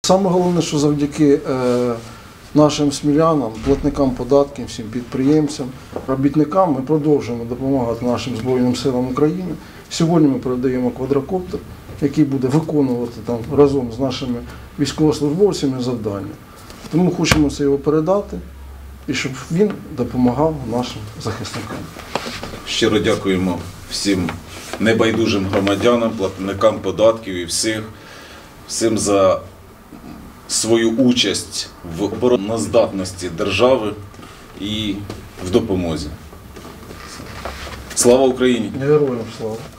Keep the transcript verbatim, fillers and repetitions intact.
Саме головне, що завдяки е, нашим смілянам, платникам податків, всім підприємцям, робітникам ми продовжуємо допомагати нашим Збройним силам України. Сьогодні ми передаємо квадрокоптер, який буде виконувати там разом з нашими військовослужбовцями завдання. Тому хочемо це його передати і щоб він допомагав нашим захисникам. Щиро дякуємо всім небайдужим громадянам, платникам податків і всіх, всім за свою участь в обороноздатності держави і в допомозі. Слава Україні! Героям слава!